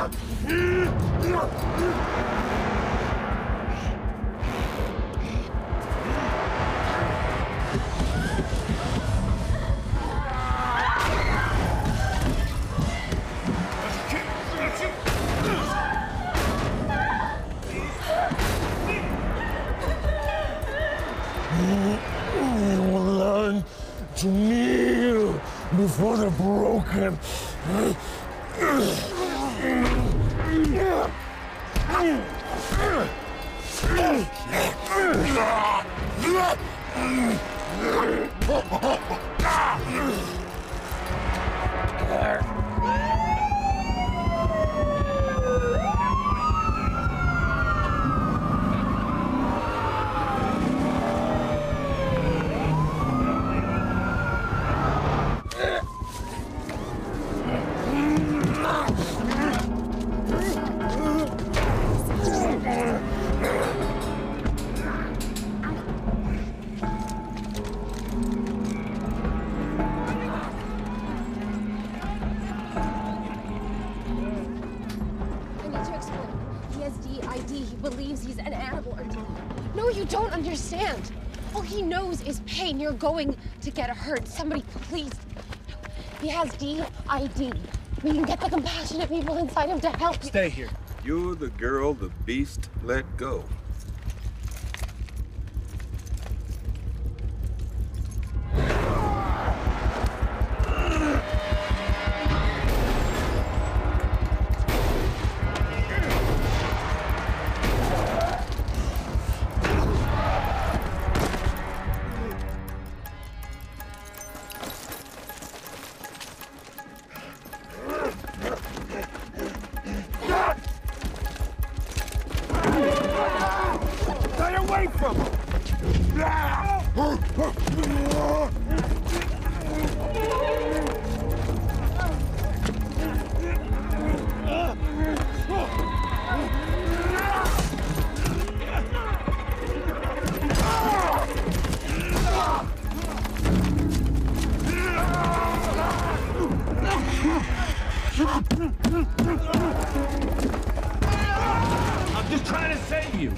Learn to kneel before the broken. Understand. All he knows is pain. You're going to get hurt. Somebody, please. He has DID. We can get the compassionate people inside him to help you. Stay here. You're the girl the beast let go. I'm just trying to save you.